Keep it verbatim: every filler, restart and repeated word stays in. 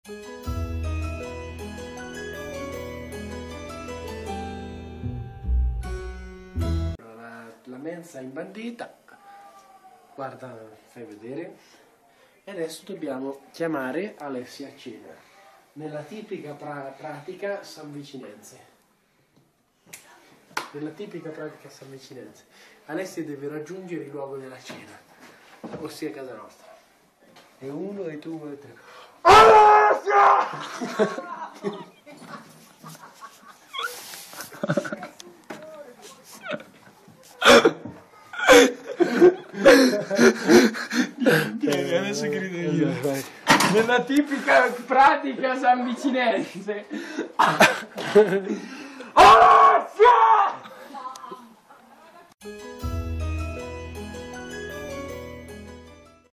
La, la mensa imbandita, guarda, fai vedere. E adesso dobbiamo chiamare Alessia a cena, nella tipica pra pratica San Vicinense. Nella tipica pratica San Vicinense. Alessia deve raggiungere il luogo della cena, ossia casa nostra. E uno, e due, e tre. Alessia! Adesso grido io. Nella tipica pratica San Vicinense.